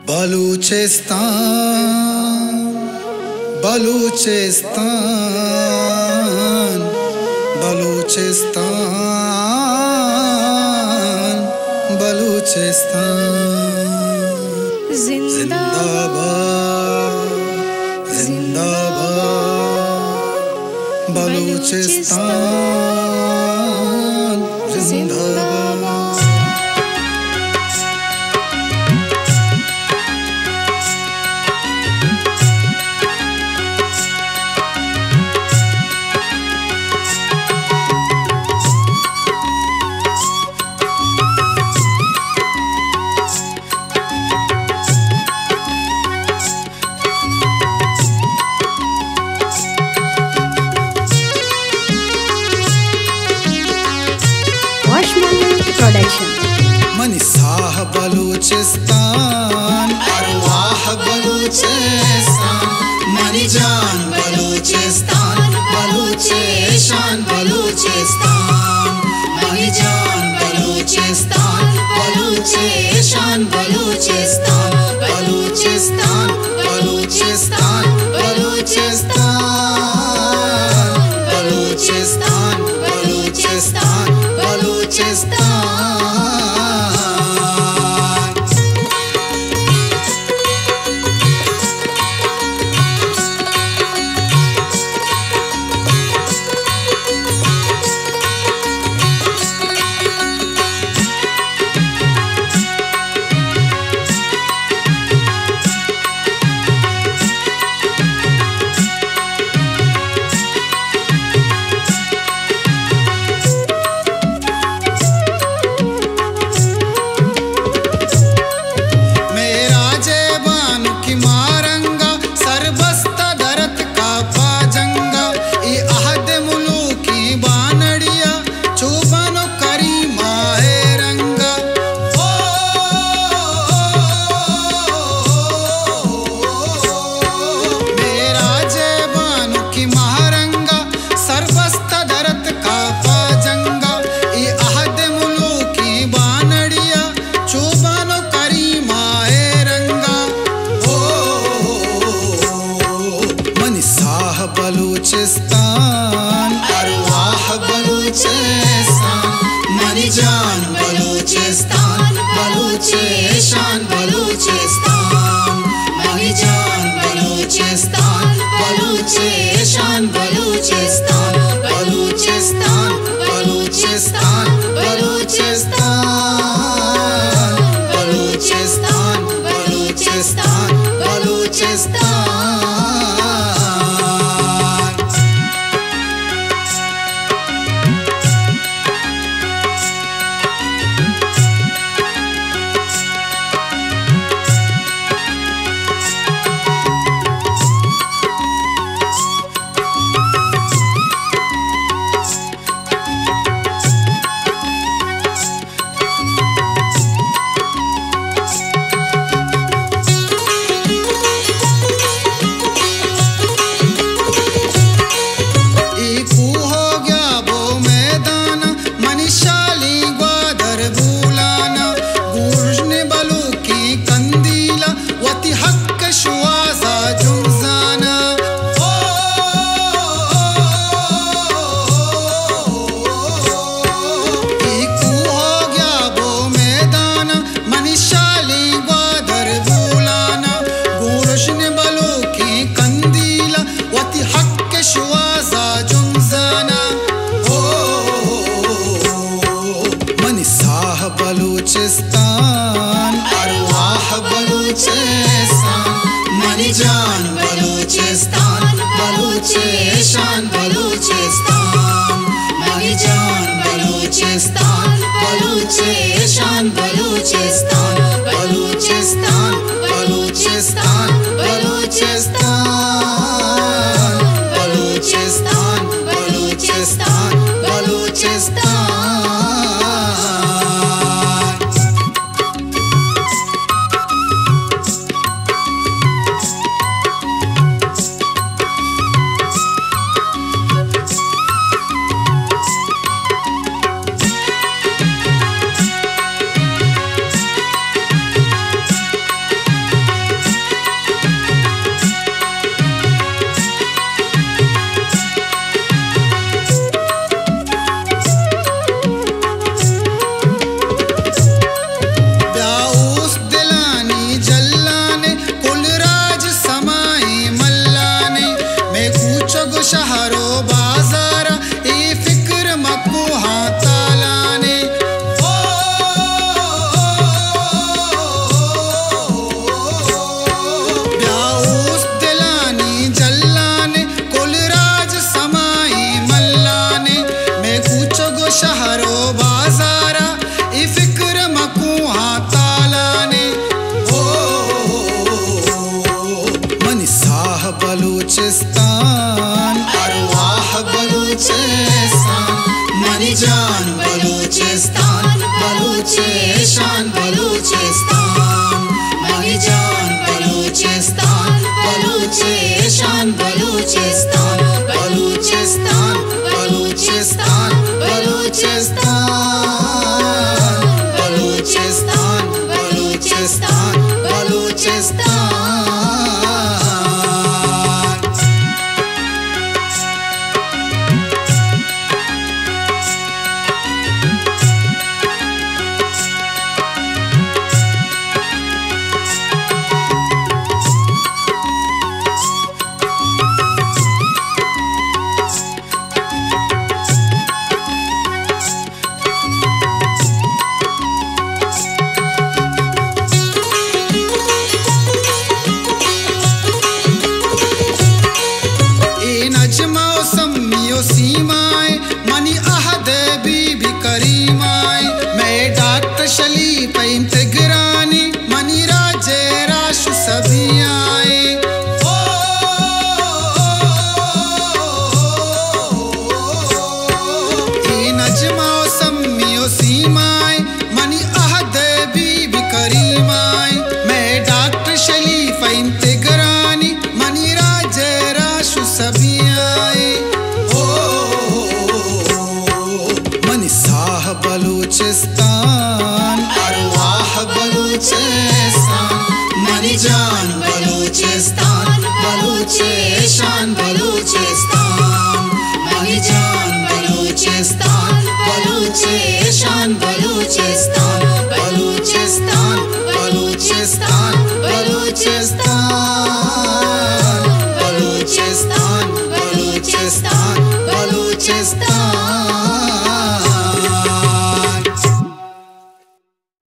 बलूचिस्तान बलूचिस्तान बलूचिस्तान बलूचिस्तान जिंदाबाद जिंदाबाद बलूचिस्तान जिंदाबाद। मनीसाह बलूचिस्तान अरवाह बलूचिस्तान मनी जान बलूचिस्तान बलूचिशान बलूचिस्तान मनी जान बलूचिस्तान बलूचिशान बलूचिस्तान बलूचिस्तान बलूचिस्तान बलूचिस्तान बलूचिस्तान बलूचिस्तान बलूचिस्तान। बलूचिस्तान अरवाह बलूचिस्तान मनी जान बलूचिस्तान बलूचिशान बलूचिस्तान मनी जान बलूचिस्तान बलूचिशान बलूचिस्तान बलूचिस्तान बलूचिस्तान बलूचिस्तान बलूचिस्तान बलूचिस्तान बलूचिस्तान। बलूचिस्तान अरवाह बलूचिस्तान मनी जान बलूचिस्तान बलूचिशान बलूचिस्तान मनी जान बलूचिस्तान बलूचिशान बलूचिस्तान बलूचिस्तान बलूचिस्तान बलूचिस्तान बलूचिस्तान बलूचिस्तान बलूचिस्तान। सभी आए। ई नजमाओ सम्मियो सीमाए मनी अहद बीबी करीमाए। मैं डॉक्टर शलीफा इंतगरानी मनी राज राशु सभी आए। मनी साह बलूचिस्तान अरवाह बलूचिस्तान मनी जान बलूचिस्तान बलूचिस्तान बलूचिस्तान मनी जान बलूचिस्तान बलूचिस्तान बलूचिस्तान बलूचिस्तान